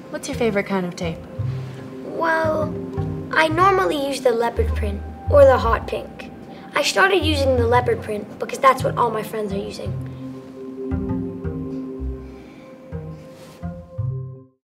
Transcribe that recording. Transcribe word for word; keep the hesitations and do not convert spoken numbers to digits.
What's your favorite kind of tape? Well, I normally use the leopard print or the hot pink. I started using the leopard print because that's what all my friends are using.